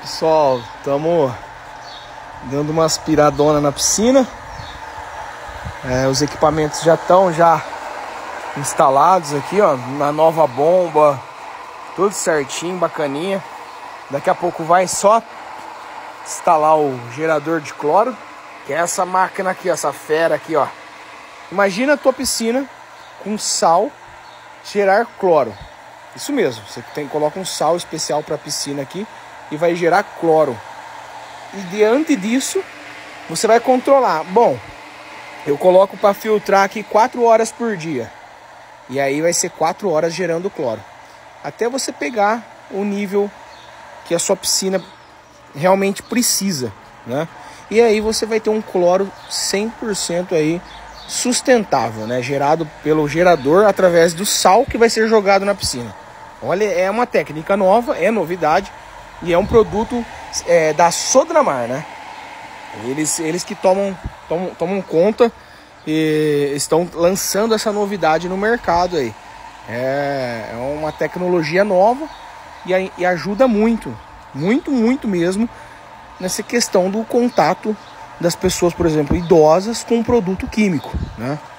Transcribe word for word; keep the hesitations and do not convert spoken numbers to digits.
Pessoal, estamos dando uma aspiradona na piscina. É, os equipamentos já estão já instalados aqui, ó, na nova bomba, tudo certinho, bacaninha. Daqui a pouco vai só instalar o gerador de cloro, que é essa máquina aqui, ó, essa fera aqui, ó. Imagina a tua piscina com sal gerar cloro. Isso mesmo, você tem, coloca um sal especial para a piscina aqui e vai gerar cloro. E diante disso, você vai controlar. Bom, eu coloco para filtrar aqui quatro horas por dia. E aí vai ser quatro horas gerando cloro. Até você pegar o nível que a sua piscina realmente precisa, né? E aí você vai ter um cloro cem por cento aí sustentável, né? Gerado pelo gerador através do sal que vai ser jogado na piscina. Olha, é uma técnica nova, é novidade. E é um produto é, da Sodramar, né? Eles, eles que tomam, tomam, tomam conta e estão lançando essa novidade no mercado aí. É, é uma tecnologia nova e, e ajuda muito, muito, muito mesmo nessa questão do contato das pessoas, por exemplo, idosas com um produto químico, né?